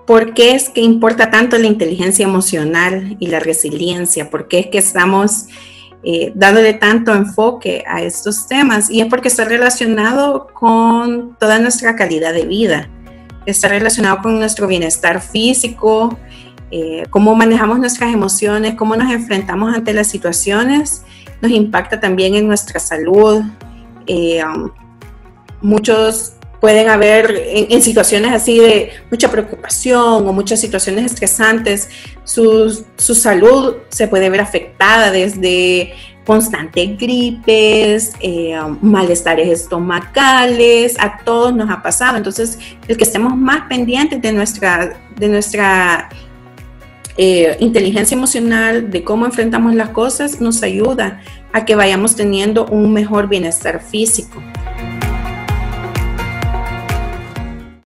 ¿por qué es que importa tanto la inteligencia emocional y la resiliencia? ¿Por qué es que estamos dándole tanto enfoque a estos temas? Y es porque está relacionado con toda nuestra calidad de vida, está relacionado con nuestro bienestar físico, cómo manejamos nuestras emociones, cómo nos enfrentamos ante las situaciones, nos impacta también en nuestra salud. Muchos pueden haber en situaciones así de mucha preocupación o muchas situaciones estresantes, su salud se puede ver afectada desde constantes gripes, malestares estomacales, a todos nos ha pasado. Entonces, el que estemos más pendientes de nuestra inteligencia emocional, de cómo enfrentamos las cosas, nos ayuda a que vayamos teniendo un mejor bienestar físico.